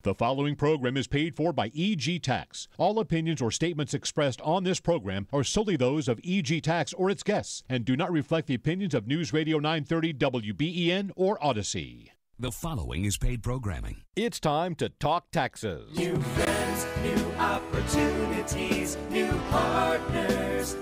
The following program is paid for by EG Tax. All opinions or statements expressed on this program are solely those of EG Tax or its guests and do not reflect the opinions of News Radio 930 WBEN or Odyssey. The following is paid programming. It's time to talk taxes. New friends, new opportunities, new partners.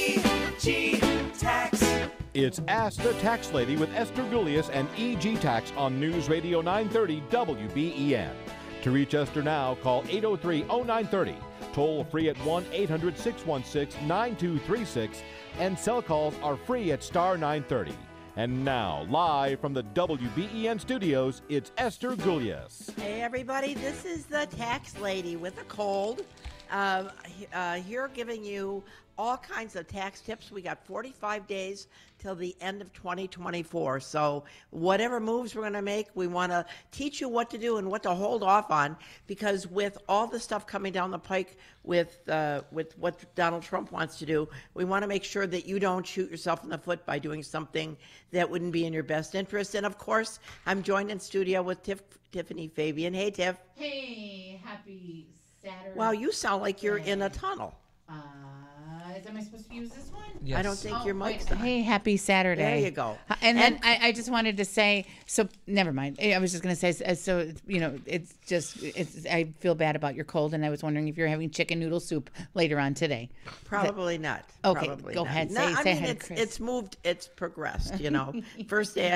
EG Tax. It's Ask the Tax Lady with Esther Gulius and EG Tax on News Radio 930 WBEN. To reach Esther now, call 803-0930, toll free at 1-800-616-9236, and cell calls are free at star 930. And now, live from the WBEN studios, it's Esther Gulius. Hey, everybody, this is the Tax Lady with a cold. Here giving you all kinds of tax tips. We got 45 days till the end of 2024. So whatever moves we're going to make, we want to teach you what to do and what to hold off on, because with all the stuff coming down the pike with what Donald Trump wants to do, we want to make sure that you don't shoot yourself in the foot by doing something that wouldn't be in your best interest. And of course, I'm joined in studio with Tiffany Fabian. Hey, Tiff. Hey, happy Saturday. Wow, you sound like you're in a tunnel. Am I supposed to use this one? Yes. I don't think your mic's on. Hey, happy Saturday. There you go. And then I just wanted to say, so never mind. I was just going to say, so, you know, I feel bad about your cold, and I was wondering if you're having chicken noodle soup later on today. Probably not. Okay, Probably go not. ahead. No, Say hi to Chris. It's moved, it's progressed, you know. First day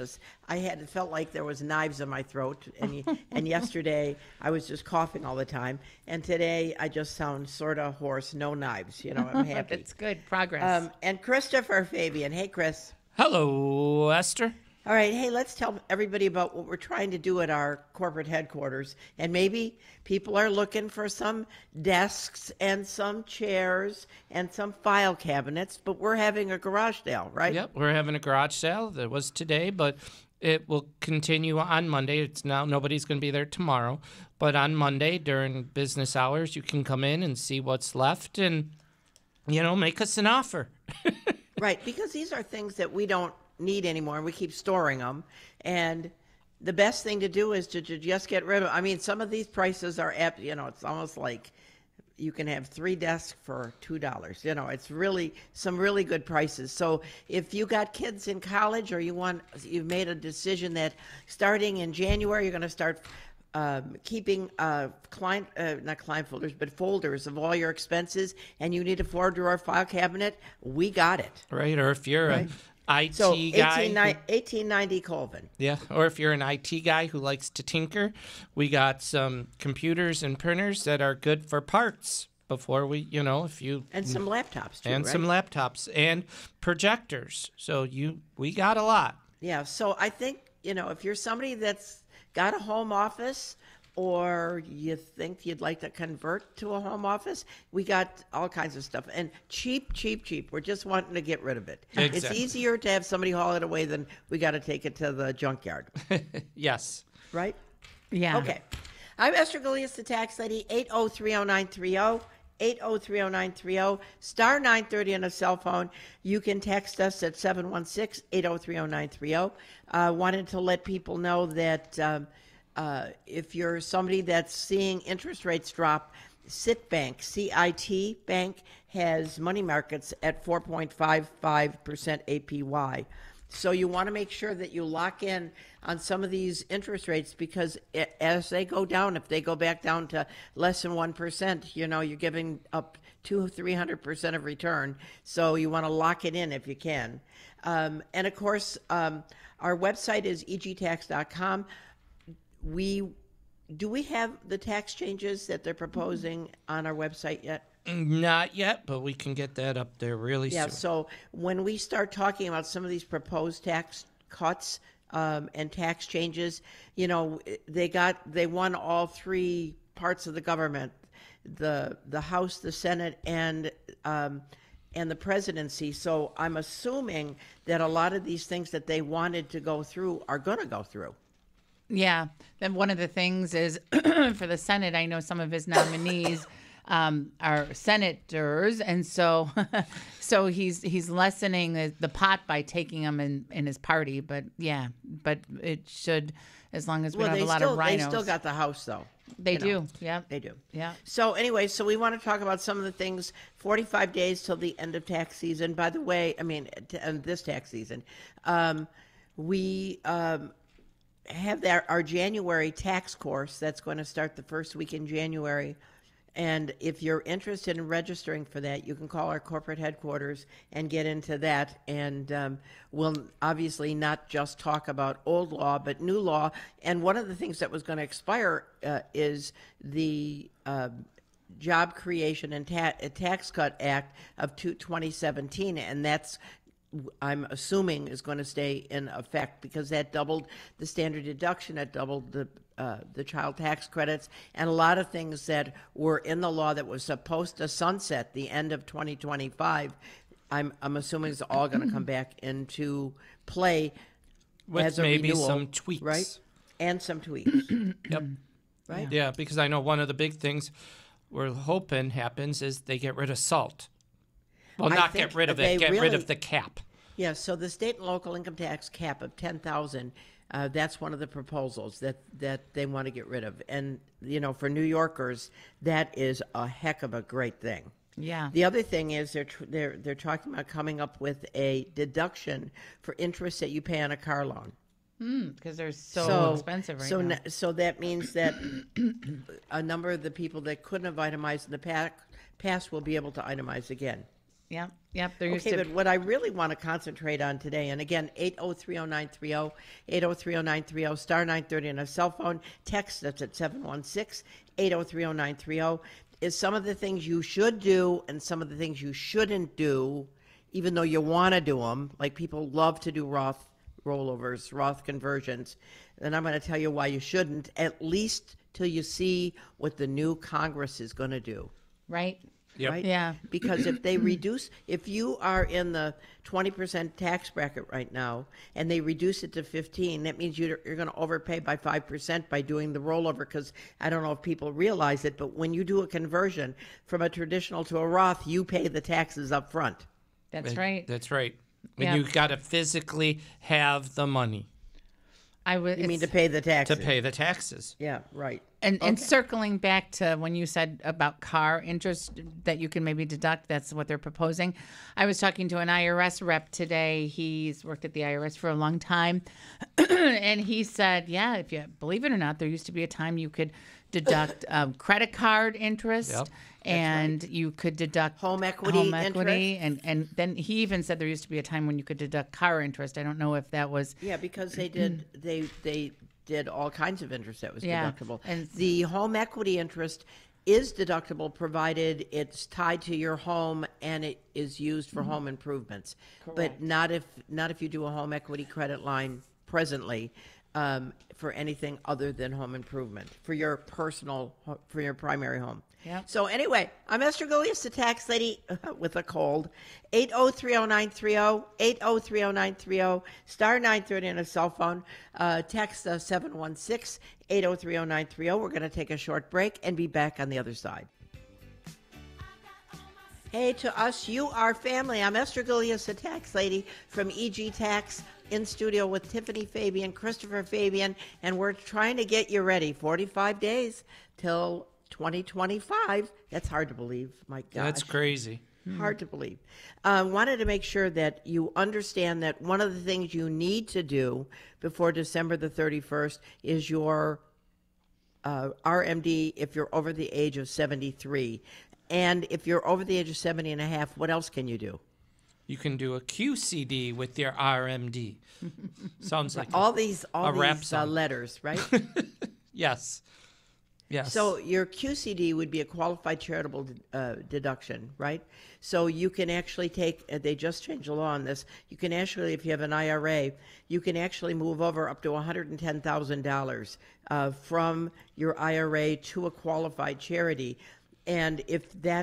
it felt like there was knives in my throat, and yesterday I was just coughing all the time, and today I just sound sort of hoarse, no knives, you know. I'm happy. That's good progress. And Christopher Fabian. Hey, Chris. Hello, Esther. All right. Hey, let's tell everybody about what we're trying to do at our corporate headquarters. And maybe people are looking for some desks and some chairs and some file cabinets, but we're having a garage sale, right? Yep, we're having a garage sale. That was today, but it will continue on Monday. It's now nobody's going to be there tomorrow, but on Monday during business hours, you can come in and see what's left and, you know, make us an offer. Right, because these are things that we don't need anymore, and we keep storing them. And the best thing to do is to just get rid of them. I mean, some of these prices are, you know, it's almost like you can have 3 desks for $2. You know, it's really some really good prices. So if you got kids in college, or you've made a decision that starting in January you're going to start keeping not client folders, but folders of all your expenses, and you need a 4-drawer file cabinet, we got it. Right, or if you're an IT so guy. 1890 Colvin. Yeah, or if you're an IT guy who likes to tinker, we got some computers and printers that are good for parts before we, you know, if you... And some laptops, too, And right? some laptops and projectors. So we got a lot. Yeah, so I think, you know, if you're somebody that's got a home office, or you think you'd like to convert to a home office, we got all kinds of stuff. And cheap. We're just wanting to get rid of it. Exactly. It's easier to have somebody haul it away than we got to take it to the junkyard. Yes. Right? Yeah. Okay. I'm Esther Gulius, the Tax Lady, 8030930. 8030930, star 930 on a cell phone. You can text us at 716-8030930. Wanted to let people know that if you're somebody that's seeing interest rates drop, Citbank, CIT Bank, has money markets at 4.55% APY. So you want to make sure that you lock in on some of these interest rates, because as they go down, if they go back down to less than 1%, you know, you're giving up 200-300% of return. So you want to lock it in if you can. And of course, our website is egtax.com. Do we have the tax changes that they're proposing on our website yet? Not yet, but we can get that up there really soon. Yeah, so when we start talking about some of these proposed tax cuts and tax changes, you know, they won all 3 parts of the government, the House, the Senate, and the presidency. So I'm assuming that a lot of these things that they wanted to go through are going to go through. Yeah. Then one of the things is for the Senate, I know some of his nominees our senators, and so so he's lessening the pot by taking them in his party. But it should, as long as we don't have a lot of rhinos. They still got the House, though. They do. Yeah. They do. Yeah. So anyway, so we want to talk about some of the things. 45 days till the end of tax season. By the way, I mean this tax season, we have our January tax course that's going to start the first week in January. And if you're interested in registering for that, you can call our corporate headquarters and get into that. And we'll obviously not just talk about old law, but new law. And one of the things that was going to expire is the Job Creation and Tax Cut Act of 2017. And that's, I'm assuming, is going to stay in effect because that doubled the standard deduction, that doubled the child tax credits, and a lot of things that were in the law that was supposed to sunset the end of 2025. I'm assuming it's all going to come back into play with as a maybe renewal, some tweaks, right? And some tweaks, Yep. right? Yeah, because I know one of the big things we're hoping happens is they get rid of SALT. Well, I not think get rid of it, they get rid really- of the cap. Yeah, so the state and local income tax cap of 10,000, that's one of the proposals that they want to get rid of. And, you know, for New Yorkers, that is a heck of a great thing. Yeah. The other thing is they're talking about coming up with a deduction for interest that you pay on a car loan. Because they're so expensive right now. So that means that a number of the people that couldn't have itemized in the past will be able to itemize again. Yep. There used Okay, to but what I really want to concentrate on today, and again, 8030930, 8030930, star 930 on a cell phone, text that's at 716-8030930, is some of the things you should do and some of the things you shouldn't do, even though you want to do them. Like people love to do Roth rollovers, Roth conversions. And I'm going to tell you why you shouldn't, at least till you see what the new Congress is going to do. right. Yep. Right? Yeah. Because if you are in the 20% tax bracket right now and they reduce it to 15, that means you're going to overpay by 5% by doing the rollover. Because I don't know if people realize it, but when you do a conversion from a traditional to a Roth, you pay the taxes up front. That's right. That's right. And Yeah. you got to physically have the money You mean to pay the taxes? to pay the taxes. Yeah, right. And circling back to when you said about car interest that you can maybe deduct, that's what they're proposing. I was talking to an IRS rep today. He's worked at the IRS for a long time. And he said, yeah, if you believe it or not, there used to be a time you could deduct credit card interest. Yep. And you could deduct Home equity and then he even said there used to be a time when you could deduct car interest. I don't know if that was Yeah, because they did all kinds of interest that was Yeah, deductible. and- The home equity interest is deductible provided it's tied to your home and it is used for home improvements. But not if you do a home equity credit line presently for anything other than home improvement for your primary home. Yep. So anyway, I'm Esther Golias, the tax lady with a cold. 8030930, 8030930, star 930 on a cell phone. Text 716-8030930. We're going to take a short break and be back on the other side. Hey, to us, you are family. I'm Esther Golias, the tax lady from EG Tax, in studio with Tiffany Fabian, Christopher Fabian, and we're trying to get you ready. 45 days till 2025. That's hard to believe. My gosh. That's crazy. Hard to believe. Wanted to make sure that you understand that one of the things you need to do before December the 31st is your RMD if you're over the age of 73. And if you're over the age of 70 and a half, what else can you do? You can do a QCD with your RMD. Sounds like All these rap song. letters, right? Yes. Yes. So your QCD would be a qualified charitable deduction, right? So you can actually take, they just changed the law on this, you can actually, if you have an IRA, you can actually move over up to $110,000 from your IRA to a qualified charity. And if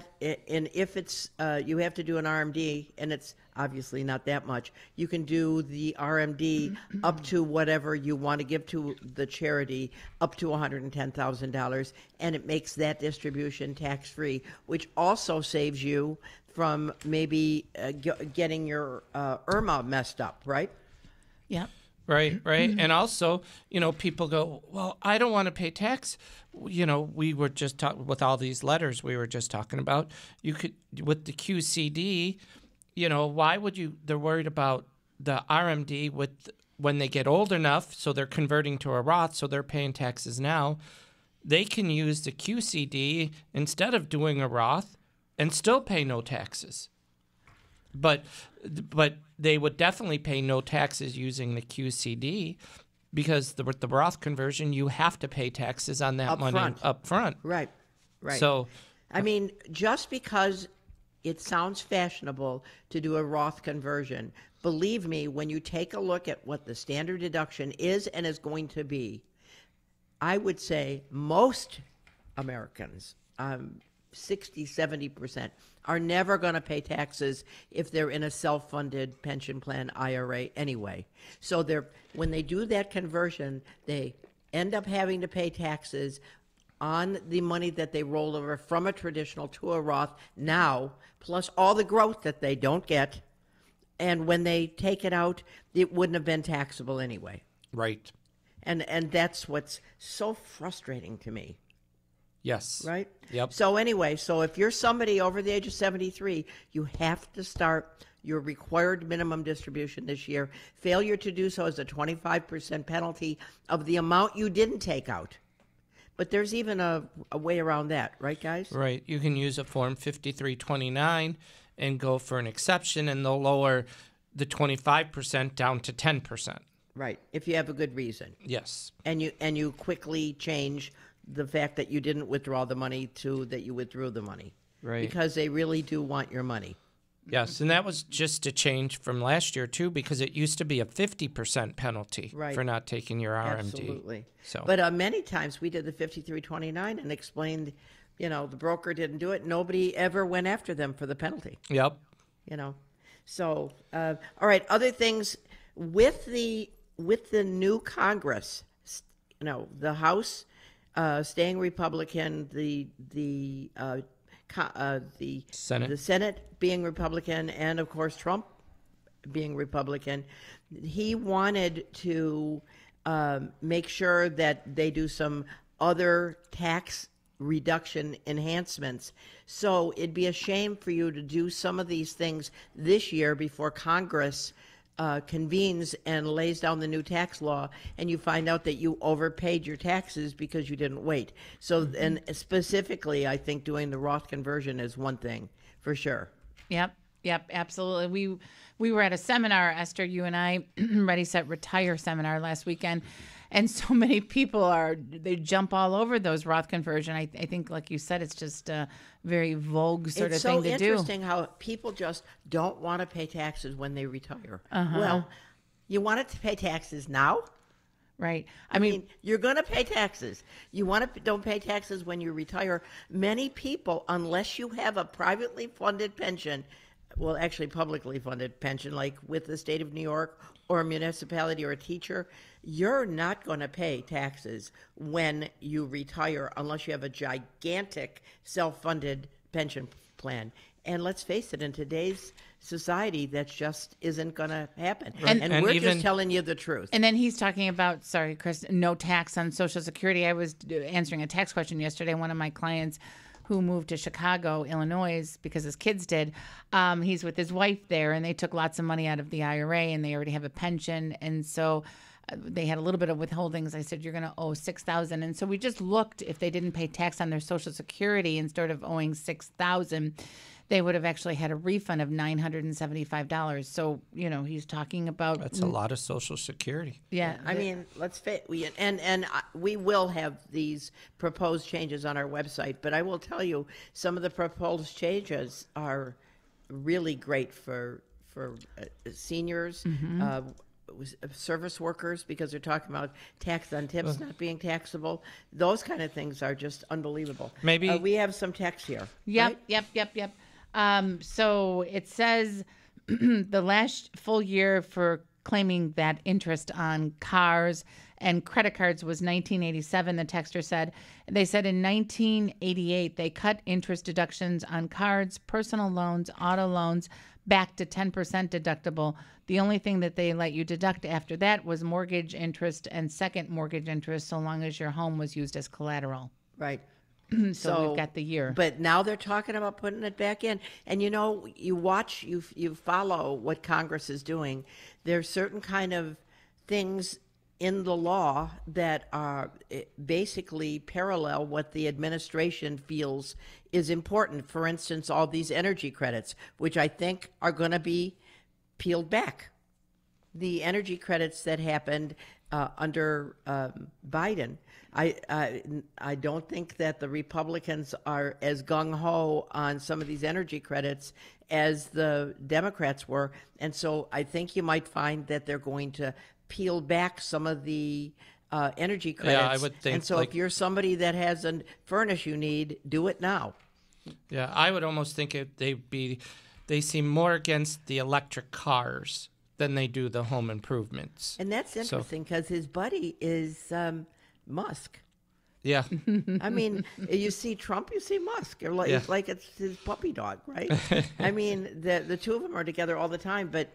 it's you have to do an RMD, and it's obviously not that much, you can do the RMD up to whatever you want to give to the charity, up to $110,000, and it makes that distribution tax free, which also saves you from maybe getting your IRMA messed up, right? Yep. Right. And also, people go, well, I don't want to pay tax. We were just talking with all these letters we were just talking about. You could, with the QCD, why would you? They're worried about the RMD when they get old enough, so they're converting to a Roth, so they're paying taxes now. They can use the QCD instead of doing a Roth and still pay no taxes. But they would definitely pay no taxes using the QCD because with the Roth conversion, you have to pay taxes on that money up front. Right. So, I mean, just because it sounds fashionable to do a Roth conversion, believe me, when you take a look at what the standard deduction is and is going to be, I would say most Americans, 60, 70%, are never going to pay taxes if they're in a self-funded pension plan IRA anyway. So when they do that conversion, they end up having to pay taxes on the money that they roll over from a traditional to a Roth now, plus all the growth that they don't get. And when they take it out, it wouldn't have been taxable anyway. right. And that's what's so frustrating to me. Yes. Right? Yep. So anyway, if you're somebody over the age of 73, you have to start your required minimum distribution this year. Failure to do so is a 25% penalty of the amount you didn't take out. But there's even a way around that, right, guys? Right. You can use a Form 5329 and go for an exception, and they'll lower the 25% down to 10%. Right, if you have a good reason. Yes. And you quickly change the fact that you didn't withdraw the money to that you withdrew the money. Right. Because they really do want your money. Yes, and that was just a change from last year, too, because it used to be a 50% penalty for not taking your RMD. Absolutely. So. But many times we did the 5329 and explained, the broker didn't do it. Nobody ever went after them for the penalty. Yep. So, all right, other things with the new Congress, the House staying Republican, the Senate. The Senate being Republican, and of course Trump being Republican, he wanted to make sure that they do some other tax reduction enhancements. So it'd be a shame for you to do some of these things this year before Congress convenes and lays down the new tax law, and you find out that you overpaid your taxes because you didn't wait. So, and specifically, I think doing the Roth conversion is one thing for sure. Yep, absolutely. We were at a seminar, Esther, you and I, Ready, Set, Retire seminar last weekend, and so many people they jump all over those Roth conversion. I think, like you said, it's just a very vogue sort of thing to do. It's so interesting how people just don't want to pay taxes when they retire. Well, you want to pay taxes now? Right. I mean, you're going to pay taxes. You don't pay taxes when you retire. Many people, unless you have a privately funded pension, well, actually publicly funded pension, like with the state of New York or a municipality or a teacher, you're not going to pay taxes when you retire unless you have a gigantic self-funded pension plan. And let's face it, in today's society, that just isn't going to happen. And we're just telling you the truth. And then he's talking about, sorry, Chris, no tax on Social Security. I was answering a tax question yesterday. One of my clients who moved to Chicago, Illinois, because his kids did, he's with his wife there, and they took lots of money out of the IRA, and they already have a pension. And so they had a little bit of withholdings. I said, you're going to owe $6,000. And so we just looked, if they didn't pay tax on their Social Security, instead of owing $6,000, they would have actually had a refund of $975. So, he's talking about... That's a lot of Social Security. Yeah. I mean, let's face and we will have these proposed changes on our website, but I will tell you, some of the proposed changes are really great for seniors. service workers, because they're talking about tax on tips not being taxable. Those kind of things are just unbelievable. Maybe- we have some text here. Yep, right? yep. So it says the last full year for claiming that interest on cars and credit cards was 1987, the texter said. They said in 1988, they cut interest deductions on cards, personal loans, auto loans back to 10% deductible. The only thing that they let you deduct after that was mortgage interest and second mortgage interest, so long as your home was used as collateral. Right. So we've got the year. But now they're talking about putting it back in. And you watch, you follow what Congress is doing. There's certain kind of things in the law that are basically parallel what the administration feels is important. For instance, all these energy credits, which I think are going to be peeled back. The energy credits that happened under Biden, I don't think that the Republicans are as gung-ho on some of these energy credits as the Democrats were. And so I think you might find that they're going to peel back some of the energy credits. Yeah, I would think. And so if you're somebody that has a furnace you need, do it now. Yeah, I would almost think they seem more against the electric cars than they do the home improvements. And that's interesting because his buddy is Musk. Yeah. I mean, you see Trump, you see Musk. It's like it's his puppy dog, right? I mean, the two of them are together all the time. But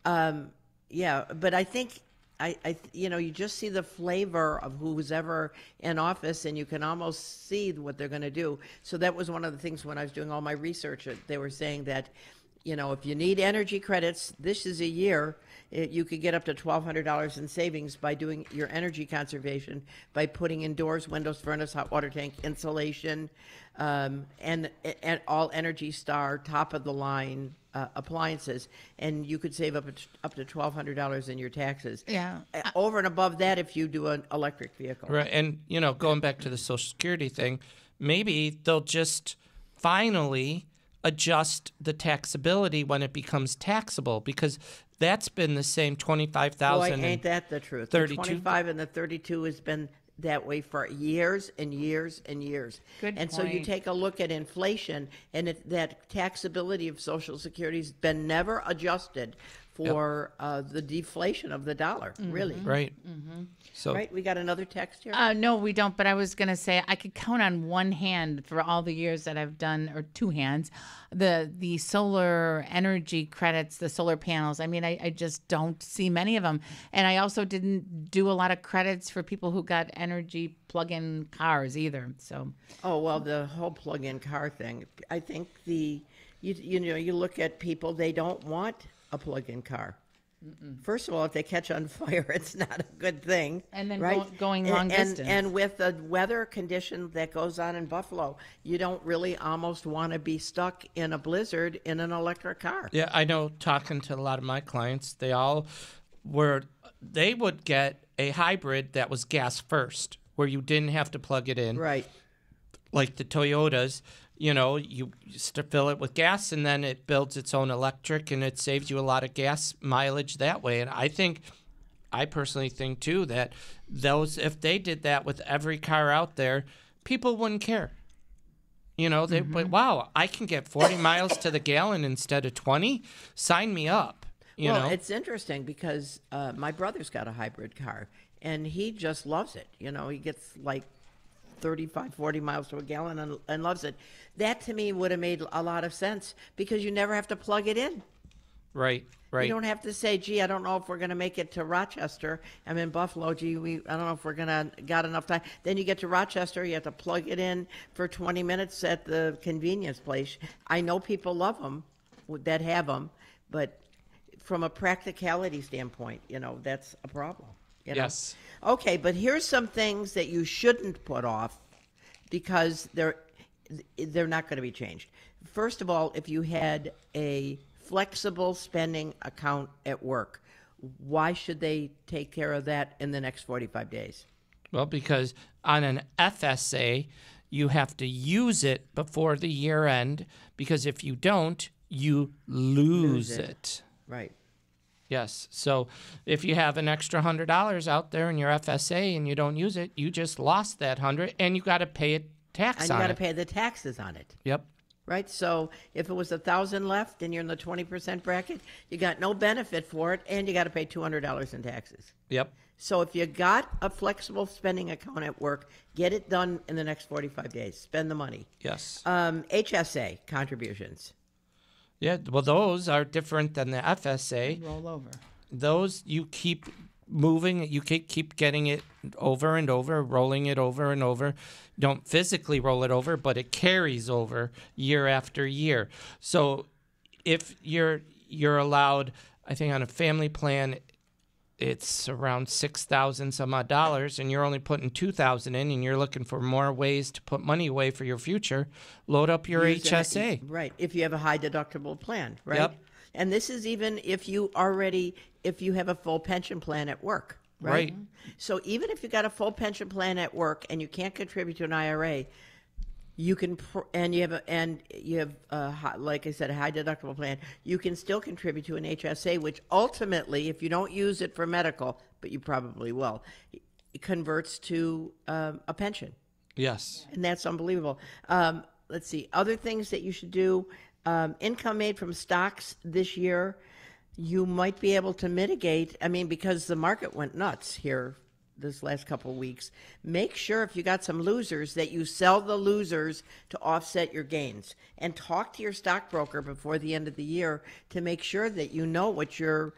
but I think you just see the flavor of who's ever in office, and you can almost see what they're going to do. So that was one of the things when I was doing all my research. They were saying that, if you need energy credits, this is a year. You could get up to $1,200 in savings by doing your energy conservation, by putting in doors, windows, furnace, hot water tank, insulation, and all Energy Star top of the line appliances, and you could save up to $1,200 in your taxes. Yeah. Over and above that, if you do an electric vehicle. Right. And, going back to the Social Security thing, maybe they'll just finally adjust the taxability when it becomes taxable, because that's been the same 25,000. Boy, ain't that the truth? 32? The 25 and the 32 has been that way for years and years and years. Good and so you point. take a look at inflation, and that taxability of Social Security has been never adjusted for the deflation of the dollar, really. Right. So Right? We got another text here? No, we don't. But I was going to say I could count on one hand for all the years that I've done, or two hands, the solar energy credits, the solar panels. I mean, I just don't see many of them. And I also didn't do a lot of credits for people who got energy plug-in cars either. So Oh, well, the whole plug-in car thing. I think you look at people, they don't want a plug-in car. First of all, if they catch on fire, it's not a good thing. And then right? going long distance. And with the weather condition that goes on in Buffalo, you don't really almost want to be stuck in a blizzard in an electric car. yeah, I know, talking to a lot of my clients, they would get a hybrid that was gas first, where you didn't have to plug it in. Right. Like the Toyotas, you just fill it with gas, and then it builds its own electric, and it saves you a lot of gas mileage that way. And I personally think too that if they did that with every car out there, people wouldn't care. But wow, I can get 40 miles to the gallon instead of 20. Sign me up. It's interesting because my brother's got a hybrid car, and he just loves it. He gets like 35, 40 miles to a gallon and loves it. That to me would have made a lot of sense because you never have to plug it in. Right. You don't have to say, gee, I don't know if we're going to make it to Rochester. I'm in Buffalo. Gee, I don't know if we're going to got enough time. Then you get to Rochester, you have to plug it in for 20 minutes at the convenience place. I know people love them that have them, but from a practicality standpoint, that's a problem. Yes. Okay, but here's some things that you shouldn't put off because they're not going to be changed. First of all, if you had a flexible spending account at work, why should they take care of that in the next 45 days? Well, because on an FSA, you have to use it before the year end, because if you don't, you lose it. Right. Yes. So if you have an extra $100 out there in your FSA and you don't use it, you just lost that 100, and you got to pay a tax And you on got to it. pay the taxes on it. Yep. Right? So if it was 1,000 left and you're in the 20% bracket, you got no benefit for it, and you got to pay $200 in taxes. Yep. So if you got a flexible spending account at work, get it done in the next 45 days. Spend the money. Yes. HSA contributions. Yeah. Well, those are different than the FSA. Roll over. Those you keep moving, you keep getting it over and over, rolling it over and over. Don't physically roll it over, but it carries over year after year. So if you're allowed, I think on a family plan, it's around $6,000 some odd dollars, and you're only putting $2,000 in, and you're looking for more ways to put money away for your future. Load up your Use that- HSA. Right. If you have a high deductible plan, right? Yep. And this is even if you have a full pension plan at work, right? Right. So even if you got a full pension plan at work and you can't contribute to an IRA, you can, and you have like I said, a high deductible plan, you can still contribute to an HSA, which ultimately, if you don't use it for medical, but you probably will, it converts to a pension. Yes. And that's unbelievable. Let's see, other things that you should do. Income made from stocks this year, you might be able to mitigate. I mean, because the market went nuts here this last couple of weeks. Make sure if you got some losers that you sell the losers to offset your gains. And talk to your stockbroker before the end of the year to make sure that you know what your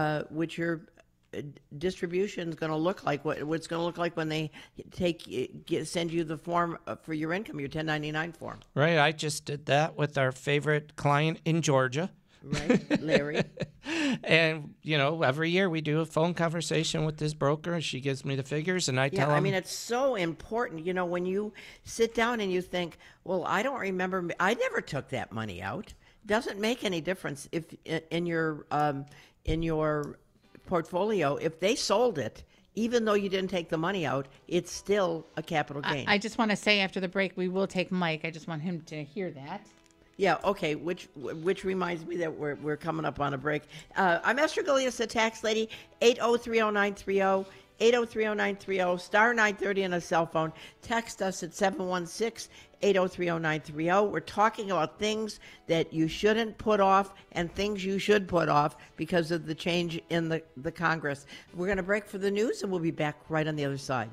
distribution is going to look like, what it's going to look like when they send you the form for your income, your 1099 form. Right. I just did that with our favorite client in Georgia. Right, Larry. And, every year we do a phone conversation with this broker, and she gives me the figures, and I tell them. I mean, it's so important, when you sit down and you think, well, I don't remember, I never took that money out. It doesn't make any difference if in your portfolio, if they sold it, even though you didn't take the money out, it's still a capital gain. I just want to say after the break, we will take Mike. I just want him to hear that. Yeah, okay, which reminds me that we're coming up on a break. I'm Esther Galias, the tax lady, 8030930, 8030930, star 930 on a cell phone. Text us at 716-8030930. We're talking about things that you shouldn't put off and things you should put off because of the change in the Congress. We're going to break for the news, and we'll be back right on the other side.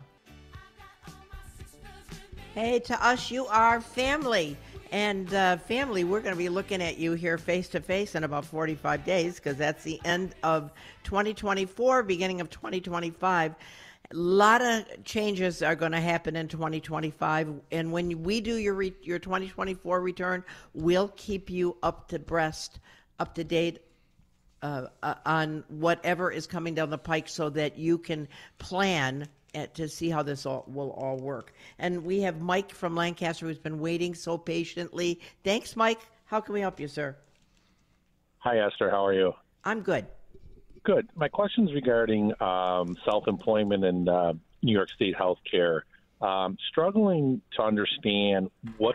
Hey, to us, you are family. And family, we're going to be looking at you here face to face in about 45 days because that's the end of 2024, beginning of 2025. A lot of changes are going to happen in 2025. And when we do your 2024 return, we'll keep you up to date on whatever is coming down the pike so that you can plan to see how this will all work. And we have Mike from Lancaster who's been waiting so patiently. Thanks, Mike. How can we help you, sir? Hi, Esther. How are you? I'm good. Good. My question is regarding self-employment and New York State health care. Struggling to understand what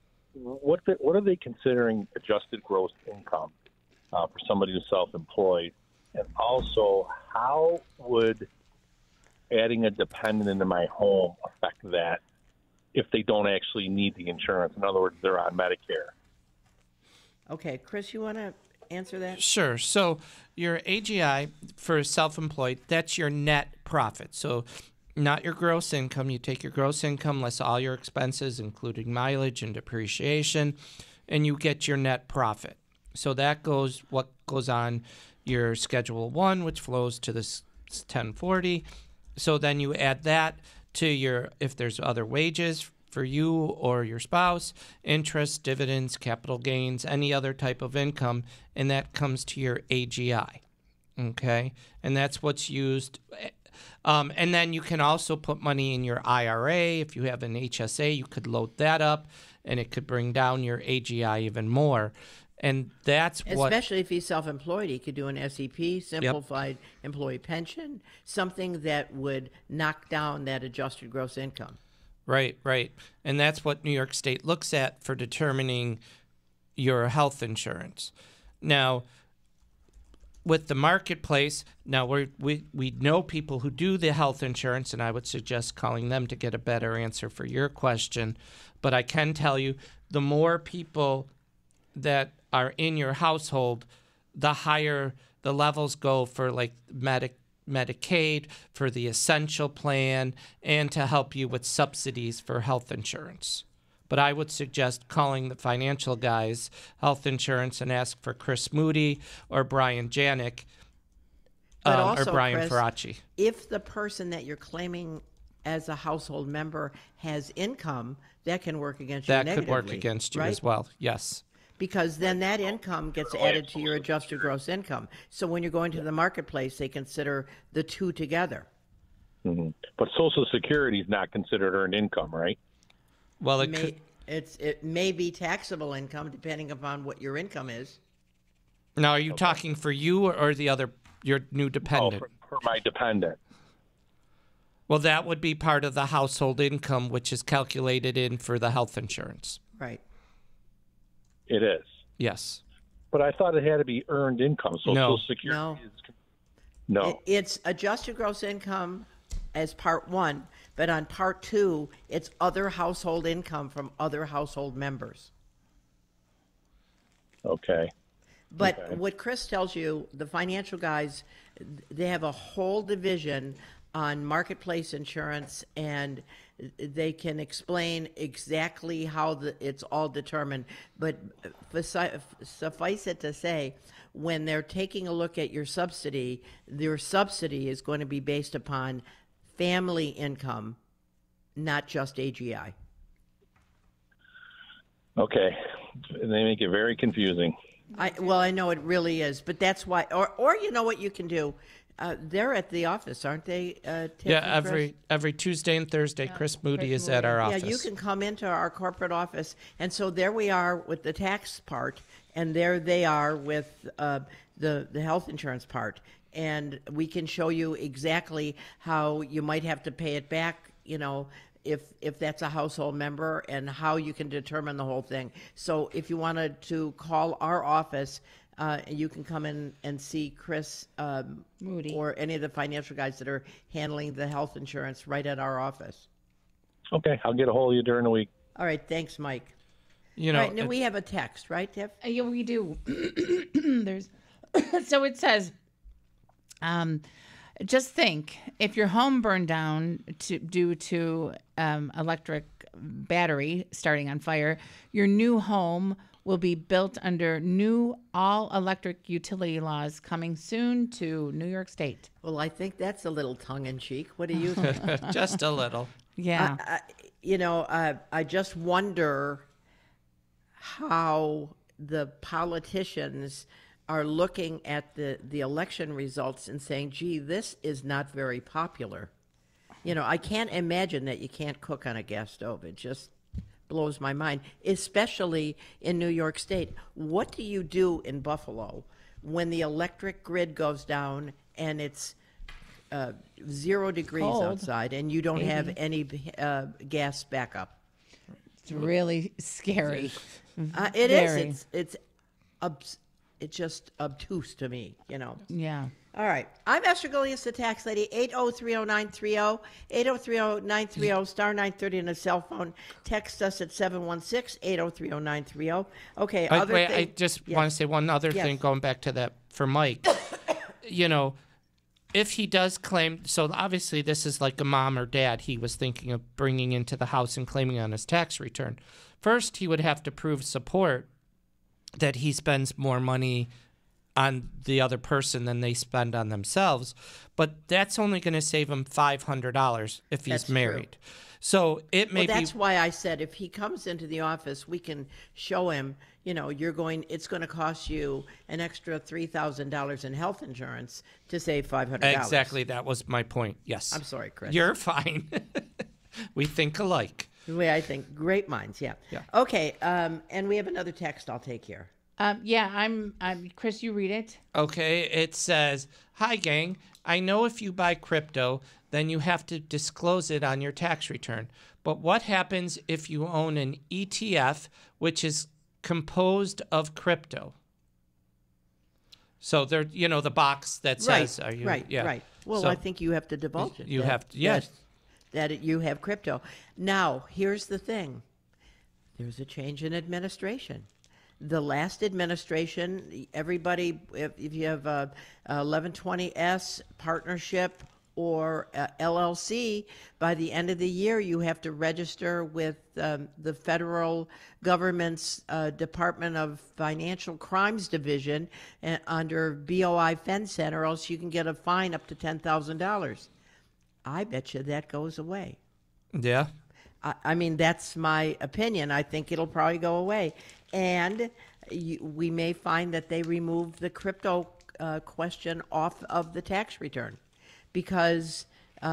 are they considering adjusted gross income for somebody who's self-employed, and also how would adding a dependent into my home affect that if they don't actually need the insurance? In other words, they're on Medicare. Okay, Chris, you want to answer that? Sure. So your AGI for self-employed, that's your net profit. So not your gross income. You take your gross income less all your expenses, including mileage and depreciation, and you get your net profit. So that what goes on your Schedule 1, which flows to this 1040. So then you add that to if there's other wages for you or your spouse, interest, dividends, capital gains, any other type of income, and that comes to your AGI, okay? And that's what's used. And then you can also put money in your IRA. If you have an HSA, you could load that up, and it could bring down your AGI even more. And that's especially if he's self-employed, he could do an SEP, simplified employee pension, something that would knock down that adjusted gross income. Right. And that's what New York State looks at for determining your health insurance. Now, with the marketplace, now we know people who do the health insurance, and I would suggest calling them to get a better answer for your question. But I can tell you, the more people that are in your household, the higher the levels go for like Medicaid, for the essential plan, and to help you with subsidies for health insurance. But I would suggest calling the financial guys, health insurance, and ask for Chris Moody or Brian Janik But or also, Brian Chris, Faraci. if the person that you're claiming as a household member has income, that can work against you That negatively. could work against you right? as well. Yes. Because then that income gets added to your adjusted gross income. So when you're going to the marketplace, they consider the two together. Hmm. But Social Security is not considered earned income, right? Well, It may be taxable income depending upon what your income is. now, are you talking for you or your new dependent? For my dependent. Well, that would be part of the household income, which is calculated in for the health insurance. Right. It is. Yes. But I thought it had to be earned income. So No. Social Security No. is. No. It's adjusted gross income as part one, but on part two, it's other household income from other household members. Okay. But Okay. what Chris tells you, the financial guys, they have a whole division on marketplace insurance, and they can explain exactly how it's all determined. But suffice it to say, when they're taking a look at your subsidy is going to be based upon family income, not just AGI. Okay. They make it very confusing. I know it really is, but that's why. Or you know what you can do? They're at the office, aren't they? Tiff Yeah, and Chris? every Tuesday and Thursday, Chris Moody is at our office. Yeah, you can come into our corporate office, and so there we are with the tax part, and there they are with the health insurance part, and we can show you exactly how you might have to pay it back. You know, if that's a household member, and how you can determine the whole thing. So if you wanted to call our office, you can come in and see Chris Moody or any of the financial guys that are handling the health insurance right at our office. Okay. I'll get a hold of you during the week. All right, thanks, Mike. You know, All right, now we have a text, right, Tiff? Yeah, we do. There's so it says, just think if your home burned down due to electric battery starting on fire, your new home will be built under new all-electric utility laws coming soon to New York State. Well, I think that's a little tongue-in-cheek. What do you think? just a little. Yeah. I just wonder how the politicians are looking at the election results and saying, gee, this is not very popular. I can't imagine that you can't cook on a gas stove. It just blows my mind, especially in New York State. What do you do in Buffalo when the electric grid goes down and it's 0 degrees Cold. outside and you don't have any gas backup? It's really scary. It Very. is. It's just obtuse to me, Yeah. All right. I'm Esther Gillius, the tax lady, 8030930, 8030930, star 930 on a cell phone. Text us at 716-8030930. Okay, other Wait, thing. I just Yes. want to say one other Yes. thing going back to that for Mike. If he does claim, so obviously this is like a mom or dad he was thinking of bringing into the house and claiming on his tax return. First, he would have to prove support that he spends more money on the other person than they spend on themselves, but that's only going to save him $500 if he's That's true. married. So it may Well, that's be why I said if he comes into the office, we can show him, it's going to cost you an extra $3,000 in health insurance to save $500. exactly. That was my point. Yes, I'm sorry, Chris. You're fine. We think alike. The way I think, great minds, yeah. Yeah. Okay, and we have another text I'll take here. Yeah, I'm Chris, you read it. Okay, it says, "Hi gang, I know if you buy crypto, then you have to disclose it on your tax return. But what happens if you own an ETF which is composed of crypto?" So they're, the box that says, right, are you, right, yeah. right. Well, So I think you have to divulge it. you have to, yes. You have crypto. Now, here's the thing. There's a change in administration. The last administration, everybody, if you have a 1120S partnership or LLC, by the end of the year, you have to register with the federal government's Department of Financial Crimes Division under BOI FinCEN, or else you can get a fine up to $10,000. I bet you that goes away. Yeah. I mean, that's my opinion. I think it'll probably go away. And we may find that they remove the crypto question off of the tax return, because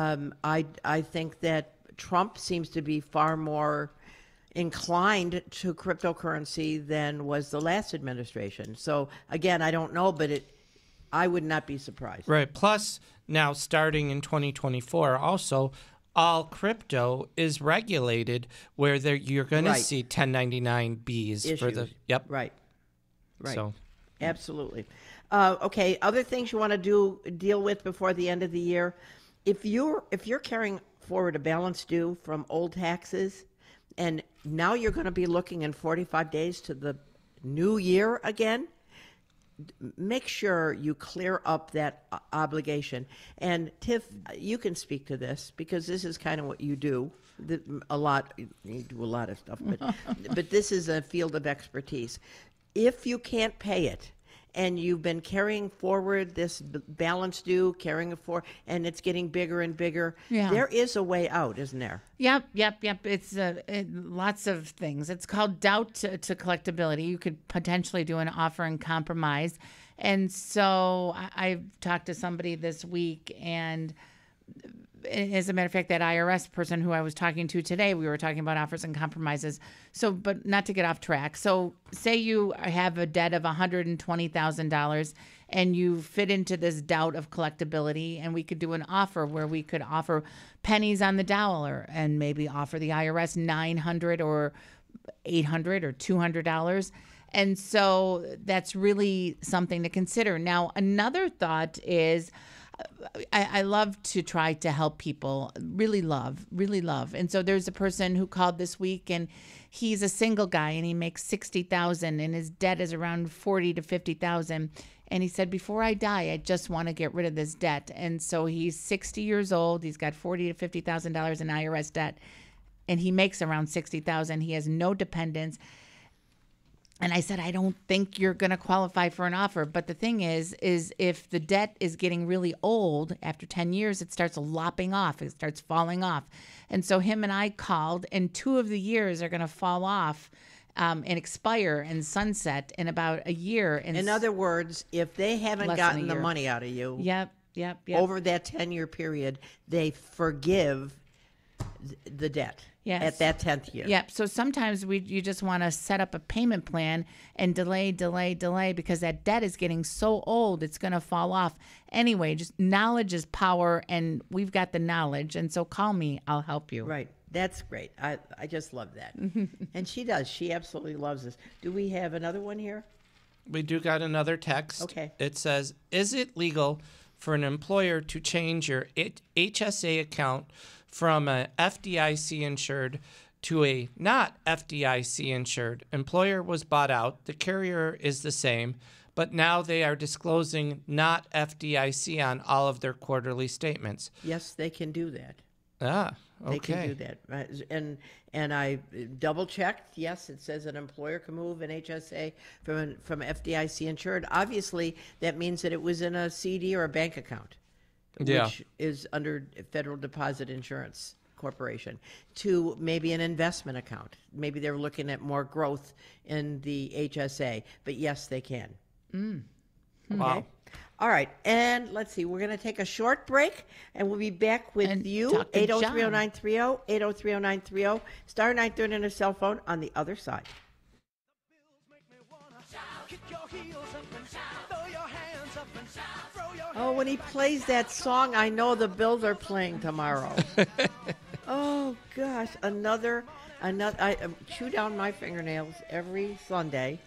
I think that Trump seems to be far more inclined to cryptocurrency than was the last administration. So, again, I don't know, but I would not be surprised. Right. Plus, now starting in 2024, also, all crypto is regulated, where you're going to see 1099-Bs for the Right. So Absolutely. Okay. Other things you want to deal with before the end of the year. If you're carrying forward a balance due from old taxes, and now you're going to be looking in 45 days to the new year again, make sure you clear up that obligation. And Tiff, you can speak to this, because this is kind of what you do a lot. You do a lot of stuff, but this is a field of expertise. If you can't pay it, and you've been carrying forward this balance due, and it's getting bigger and bigger, there is a way out, isn't there? Yep. It's lots of things. It's called doubt to collectability. You could potentially do an offer in compromise. And so I've talked to somebody this week, and as a matter of fact, that IRS person who I was talking to today, we were talking about offers and compromises. So, but not to get off track. So say you have a debt of $120,000 and you fit into this doubt of collectability, and we could do an offer where we could offer pennies on the dollar and maybe offer the IRS $900 or $800 or $200. And so that's really something to consider. Now, another thought is, I love to try to help people, really love. And so there's a person who called this week, and he's a single guy, and he makes $60,000, and his debt is around $40,000 to $50,000. And he said, before I die, I just want to get rid of this debt. And so he's 60 years old. He's got $40,000 to $50,000 in IRS debt, and he makes around $60,000. He has no dependents. And I said, I don't think you're going to qualify for an offer. But the thing is if the debt is getting really old, after 10 years, it starts lopping off. It starts falling off. And so him and I called, and 2 of the years are going to fall off and expire and sunset in about a year. In other words, if they haven't gotten the money out of you yep. over that 10-year period, they forgive the debt. Yes. At that 10th year. Yep. So sometimes you just want to set up a payment plan and delay, because that debt is getting so old, it's going to fall off. Anyway, just knowledge is power, and we've got the knowledge. And so call me. I'll help you. Right. That's great. I just love that. And she does. She absolutely loves this. Do we have another one here? we do got another text. Okay. It says, is it legal for an employer to change your HSA account from a FDIC insured to a not FDIC insured? Employer was bought out. The carrier is the same, but now they are disclosing not FDIC on all of their quarterly statements. Yes, they can do that. Ah, okay. They can do that. Right. And I double checked. Yes, it says an employer can move an HSA from FDIC insured. Obviously, that means that it was in a CD or a bank account, which is under Federal Deposit Insurance Corporation, to maybe an investment account. Maybe they're looking at more growth in the HSA. But yes, they can. Wow. Okay. All right, and let's see. We're going to take a short break, and we'll be back with And you. talk to 8030930, 8030930, star 930 on a cell phone on the other side. Oh, when he plays that song, I know the Bills are playing tomorrow. Oh gosh, another. I chew down my fingernails every Sunday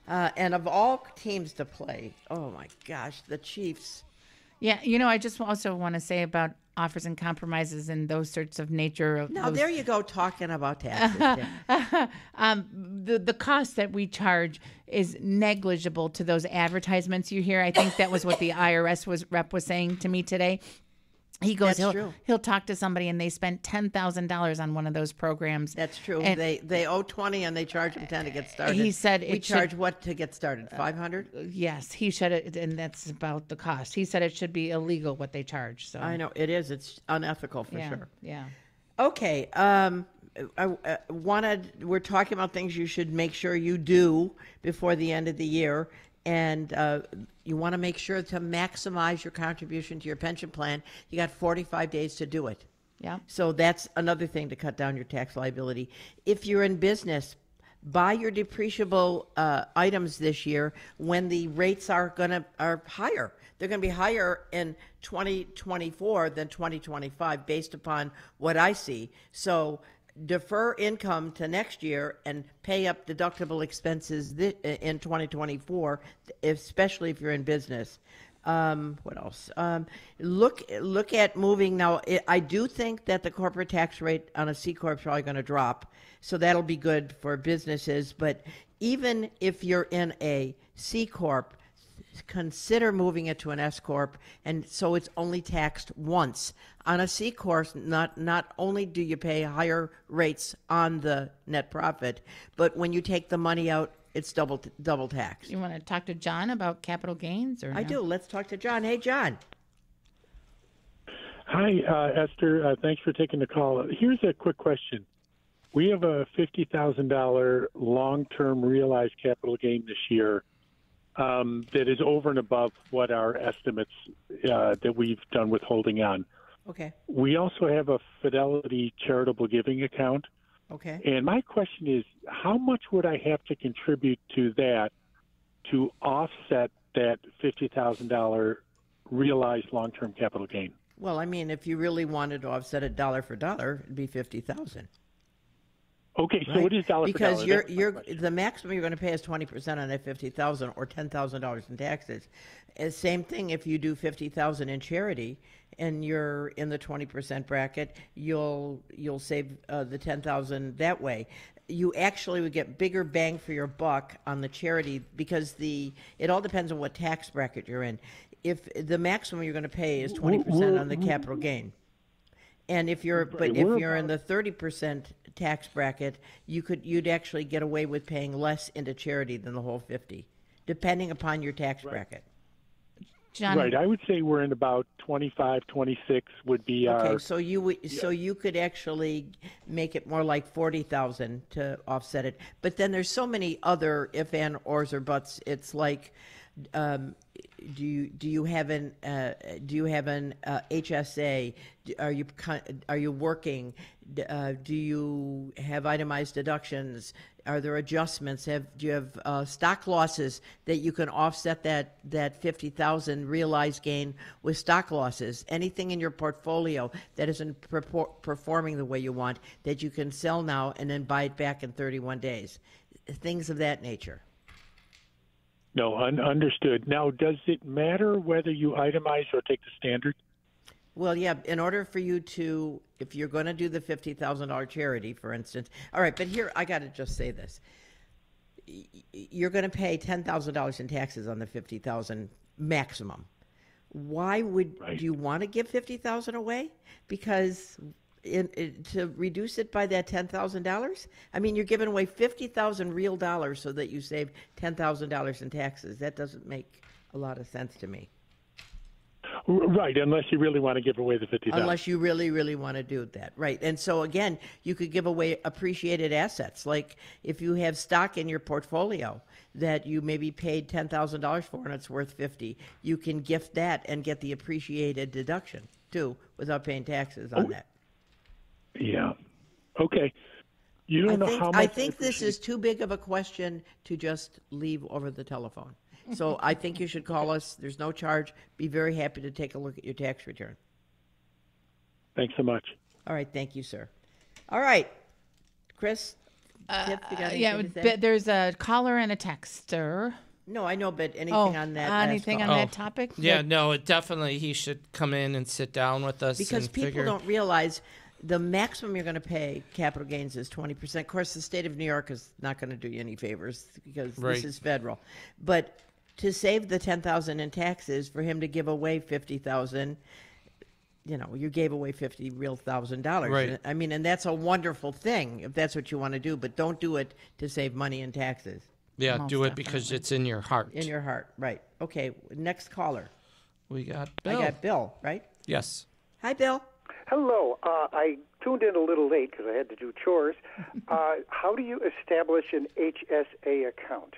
And of all teams to play, oh my gosh, the Chiefs. Yeah, I just also want to say about offers and compromises and those sorts of nature of Now, those, there you go, talking about taxes. Yeah. the cost that we charge is negligible to those advertisements you hear. I think that was what the IRS rep was saying to me today. He goes, That's true. he'll talk to somebody and they spent $10,000 on one of those programs. That's true. And They owe 20 and they charge them 10 to get started. He said we it charge should- what to get started? 500. yes, he should, and that's about the cost. He said it should be illegal what they charge. So I know it is. It's unethical for yeah, sure. yeah. Okay. I wanted. We're talking about things you should make sure you do before the end of the year, and you want to make sure to maximize your contribution to your pension plan. You got 45 days to do it. Yeah. So that's another thing to cut down your tax liability. If you're in business, buy your depreciable items this year when the rates are higher. They're going to be higher in 2024 than 2025 based upon what I see. So defer income to next year and pay up deductible expenses in 2024, especially if you're in business. What else? Look at moving now. I do think that the corporate tax rate on a C corp is probably going to drop, so that'll be good for businesses. But even if you're in a C corp, consider moving it to an S corp, and so it's only taxed once. On a C corp, not only do you pay higher rates on the net profit, but when you take the money out, it's double tax. You want to talk to John about capital gains? Or I no? do. Let's talk to John. Hey, John. Hi, Esther. Thanks for taking the call. Here's a quick question. We have a $50,000 long-term realized capital gain this year that is over and above what our estimates that we've done with holding on. Okay. We also have a Fidelity charitable giving account. Okay. And my question is, how much would I have to contribute to that to offset that $50,000 realized long-term capital gain? Well, I mean, if you really wanted to offset it dollar for dollar, it'd be $50,000. Okay, so it is dollar because for dollar. you're the maximum you're going to pay is 20% on that $50,000 or $10,000 in taxes. Same thing if you do $50,000 in charity and you're in the 20% bracket, you'll save the $10,000 that way. You actually would get bigger bang for your buck on the charity because it all depends on what tax bracket you're in. If the maximum you're going to pay is 20% on the capital gain. And if you're in the 30% tax bracket, you'd actually get away with paying less into charity than the whole 50, depending upon your tax bracket. John, Right, I would say we're in about 25, 26 would be our. Okay, so you could actually make it more like 40,000 to offset it. But then there's so many other if and ors or buts. It's like, do you have an HSA? Are you working? Do you have itemized deductions? Are there adjustments? Do you have stock losses that you can offset that 50,000 realized gain with stock losses? Anything in your portfolio that isn't performing the way you want that you can sell now and then buy it back in 31 days? Things of that nature. No, understood. Now, does it matter whether you itemize or take the standard? Well, yeah, in order for you to, if you're going to do the $50,000 charity, for instance, all right, but here, I got to just say this. You're going to pay $10,000 in taxes on the $50,000 maximum. Why would you want to give $50,000 away? Because to reduce it by that $10,000? I mean, you're giving away $50,000 real dollars so that you save $10,000 in taxes. That doesn't make a lot of sense to me. Right, unless you really want to give away the $50,000. Unless you really, really want to do that, right? And so again, you could give away appreciated assets, like if you have stock in your portfolio that you maybe paid $10,000 for and it's worth $50,000, you can gift that and get the appreciated deduction too, without paying taxes on that. Yeah. Okay. You don't know how much. I think this is too big of a question to just leave over the telephone. So I think you should call us. There's no charge. Be very happy to take a look at your tax return. Thanks so much. All right. Thank you, sir. All right. Chris, Tip, you got Yeah, anything to say? but there's a caller and a texter. No, I know, but anything Oh, on that? last anything call? on that topic? Yeah, no, it definitely he should come in and sit down with us Because and people figure. don't realize the maximum you're going to pay capital gains is 20%. Of course, the state of New York is not going to do you any favors because Right. this is federal. But to save the $10,000 in taxes, for him to give away $50,000, you gave away $50,000. Right. I mean, and that's a wonderful thing if that's what you want to do. But don't do it to save money in taxes. Yeah, Most do it because definitely. it's in your heart. In your heart, right? Okay. Next caller. We got Bill. I got Bill, right? Yes. Hi, Bill. Hello. I tuned in a little late because I had to do chores. How do you establish an HSA account?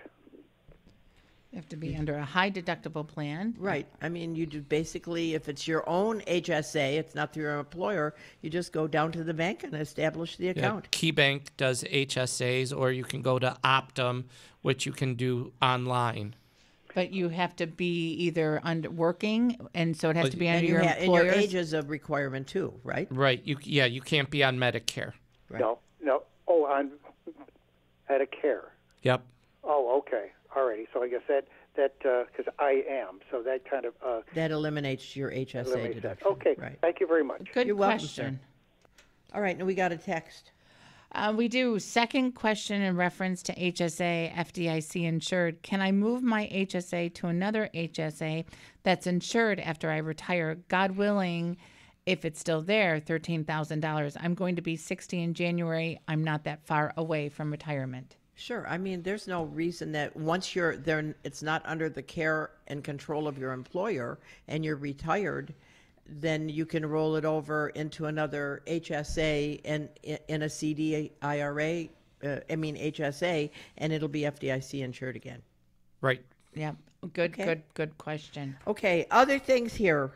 You have to be under a high deductible plan. Right. I mean, you do basically, if it's your own HSA, it's not through your employer, you just go down to the bank and establish the Yeah, account. KeyBank does HSAs, or you can go to Optum, which you can do online. But you have to be either working, and so it has to be under And, your and your employer's. age is a requirement too, right? Right. You can't be on Medicare. Right. No. Oh, on Medicare. Yep. Oh, okay. Alrighty. So I guess that because I am, so that kind of That eliminates your HSA eliminates that. deduction. Okay. Right. Thank you very much. Good You're welcome, question. All right. Now we got a text. We do. Second question in reference to HSA, FDIC insured. Can I move my HSA to another HSA that's insured after I retire? God willing, if it's still there, $13,000. I'm going to be 60 in January. I'm not that far away from retirement. Sure. I mean, there's no reason that once you're there, it's not under the care and control of your employer and you're retired, then you can roll it over into another HSA and in a CD IRA, HSA, and it'll be FDIC insured again. Right. Yeah. Good, Okay. good question. Okay, other things here.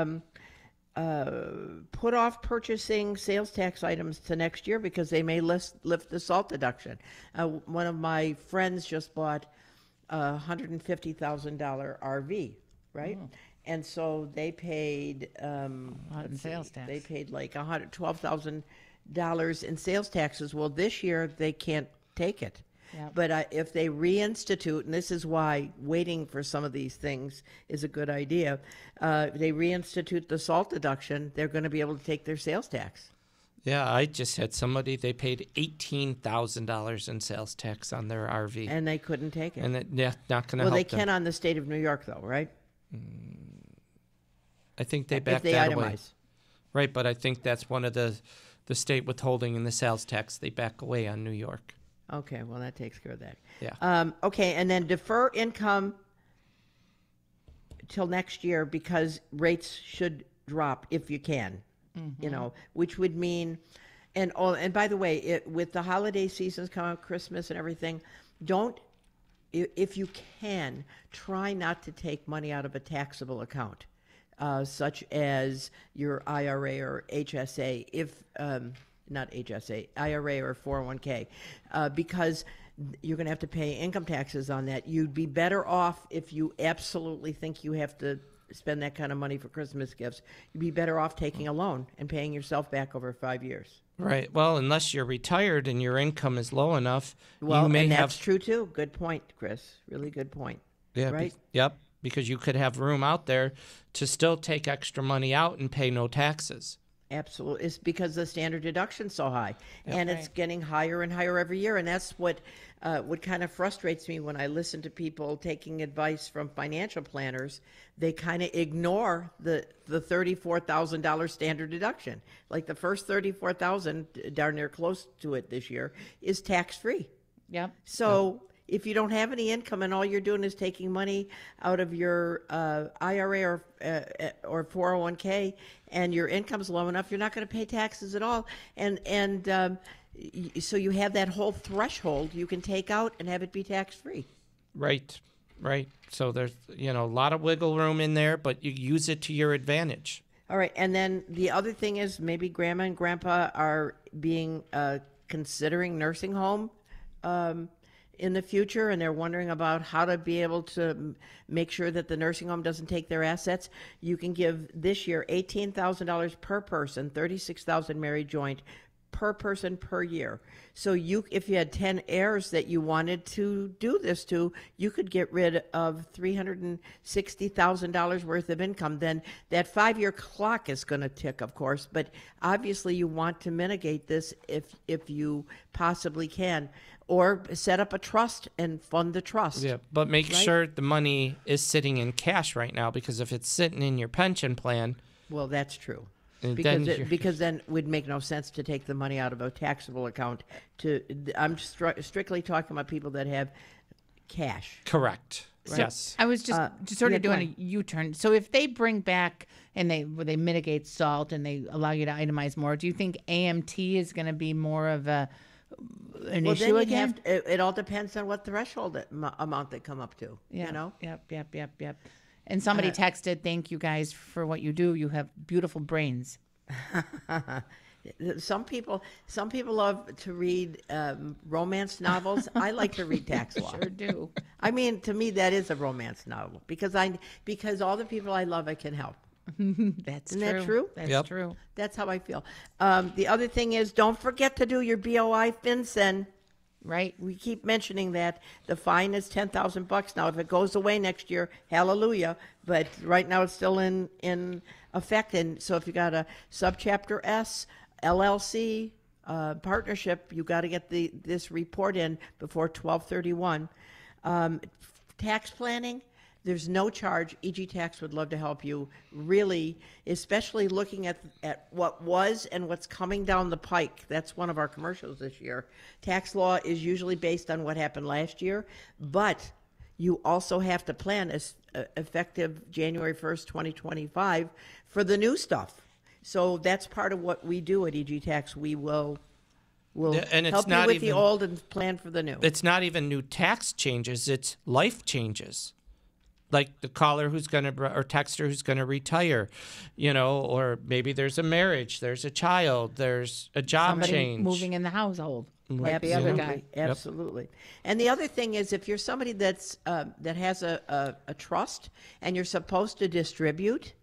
Put off purchasing sales tax items to next year because they may lift the SALT deduction. One of my friends just bought a $150,000 RV, right? And so they paid in sales tax. They paid like $112,000 in sales taxes. Well, this year they can't take it. Yep. But if they reinstitute, and this is why waiting for some of these things is a good idea, they reinstitute the SALT deduction, they're going to be able to take their sales tax. Yeah, I just had somebody, they paid $18,000 in sales tax on their RV. And they couldn't take it. And not going to help Well, they them. can on the state of New York, though, right? I think they If backed they that away. itemize. Right, but I think that's one of the state withholding in the sales tax. They back away on New York. Okay, well, that takes care of that. Yeah. Okay, and then defer income till next year because rates should drop if you can, which would mean, and by the way, with the holiday seasons coming up, Christmas and everything, if you can, try not to take money out of a taxable account, such as your IRA or HSA, not HSA, IRA or 401k, because you're going to have to pay income taxes on that. You'd be better off if you absolutely think you have to spend that kind of money for Christmas gifts. You'd be better off taking a loan and paying yourself back over 5 years. Right. Well, unless you're retired and your income is low enough, Well, you may and have. that's true too. Good point, Chris. Really good point. Yeah. Right? Yep. Because you could have room out there to still take extra money out and pay no taxes. Absolutely. It's because the standard deduction's so high. And it's getting higher and higher every year. And that's what kind of frustrates me when I listen to people taking advice from financial planners. They kind of ignore the $34,000 standard deduction. Like the first $34,000, darn near close to it this year, is tax-free. Yep. So if you don't have any income and all you're doing is taking money out of your IRA or 401k and your income's low enough, you're not going to pay taxes at all. So you have that whole threshold you can take out and have it be tax-free. Right. Right. So there's, a lot of wiggle room in there, but you use it to your advantage. All right. And then the other thing is maybe grandma and grandpa are considering nursing home in the future, and they're wondering about how to be able to make sure that the nursing home doesn't take their assets. You can give this year $18,000 per person, $36,000 married joint per person per year. So if you had 10 heirs that you wanted to do this to, you could get rid of $360,000 worth of income. Then that 5-year clock is going to tick, of course, but obviously you want to mitigate this if you possibly can, or set up a trust and fund the trust. Yeah, but make sure the money is sitting in cash right now, because if it's sitting in your pension plan, well, that's true. and Because then it would make no sense to take the money out of a taxable account. I'm strictly talking about people that have cash. correct. Yes. I was just sort yeah, of go doing a U-turn. So if they bring back and they mitigate salt and they allow you to itemize more, do you think AMT is going to be more of an issue again? It all depends on what threshold amount they come up to. Yeah. You know. Yep. And somebody texted, "Thank you guys for what you do. You have beautiful brains." Some people love to read romance novels. I like to read tax law. Sure do. I mean, to me, that is a romance novel because all the people I love, I can help. That's Isn't true. that true? That's true. That's how I feel. The other thing is, don't forget to do your BOI FinCEN. Right. We keep mentioning that the fine is $10,000 now. If it goes away next year, hallelujah. But right now it's still in effect. And so if you got a subchapter S, LLC, partnership, you got to get this report in before 12/31. Tax planning. There's no charge. EG Tax would love to help you, really, especially looking at what was and what's coming down the pike. That's one of our commercials this year. Tax law is usually based on what happened last year, but you also have to plan effective January 1st, 2025 for the new stuff. So that's part of what we do at EG Tax. We will and it's help you not with the even- old and plan for the new. It's not even new tax changes, it's life changes. Like the caller who's going to, or texter who's going to retire, or maybe there's a marriage, there's a child, there's a job Somebody change. moving in the household. Like the other guy. Absolutely. And the other thing is, if you're somebody that has a trust and you're supposed to distribute.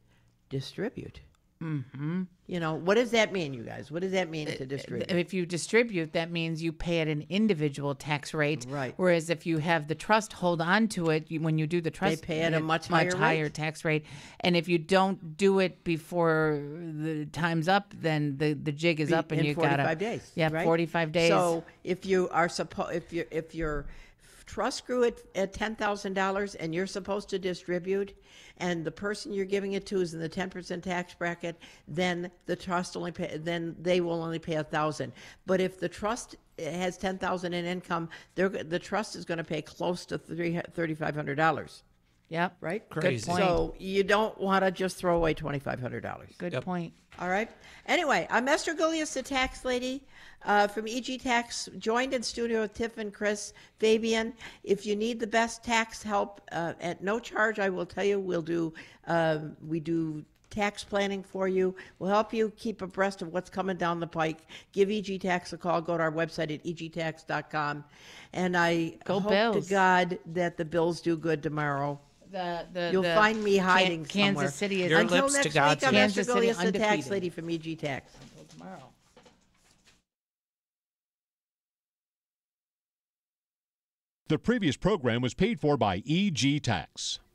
Mm-hmm. What does that mean, you guys? What does that mean to distribute? If you distribute, that means you pay at an individual tax rate. Right. Whereas if you have the trust hold on to it, when you do the trust, They pay at a much higher rate. tax rate. And if you don't do it before the time's up, then the jig is up, and in you 45 gotta days. Yeah, right? 45 days. So if you are if your trust grew at $10,000 and you're supposed to distribute, and the person you're giving it to is in the 10% tax bracket, then the trust then they will only pay $1,000. But if the trust has $10,000 in income, the trust is going to pay close to $3,500. Yep. Right? Crazy. Good point. So you don't want to just throw away $2,500. Good point. All right. Anyway, I'm Esther Gullius, the tax lady from EG Tax, joined in studio with Tiff and Chris Fabian. If you need the best tax help at no charge, I will tell you, we do tax planning for you. We'll help you keep abreast of what's coming down the pike. Give EG Tax a call. Go to our website at egtax.com. And I Go hope Bills. to God that the Bills do good tomorrow. You'll find me hiding somewhere. Kansas City is Your Until lips to next God's week, I'm Kansas Esther City Gullius, the tax undefeated. lady from EG Tax. tomorrow. The previous program was paid for by EG Tax.